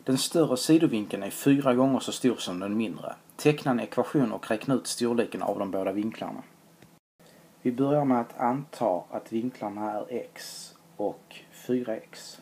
Den större sidovinkeln är 4 gånger så stor som den mindre. Teckna en ekvation och räkna ut storleken av de båda vinklarna. Vi börjar med att anta att vinklarna är x och 4x.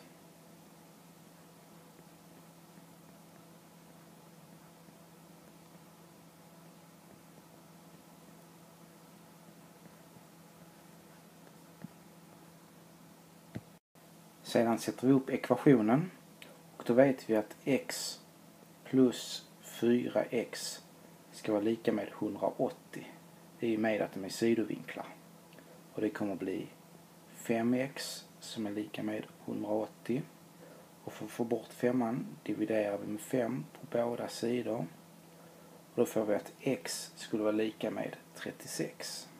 Sedan sätter vi upp ekvationen och då vet vi att x plus 4x ska vara lika med 180. Det är med att de är sidovinklar. Och det kommer bli 5x som är lika med 180. Och för att få bort 5 dividerar vi med 5 på båda sidor. Och då får vi att x skulle vara lika med 36.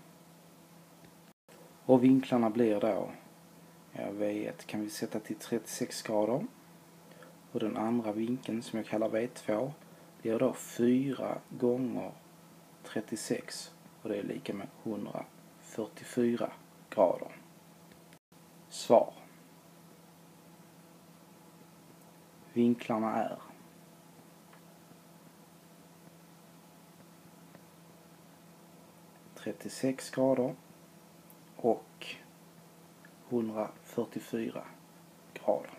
Och vinklarna blir då, V1 kan vi sätta till 36 grader. Och den andra vinkeln som jag kallar V2 blir då 4 gånger 36. Och det är lika med 144 grader. Svar. Vinklarna är –36 grader och 144 grader.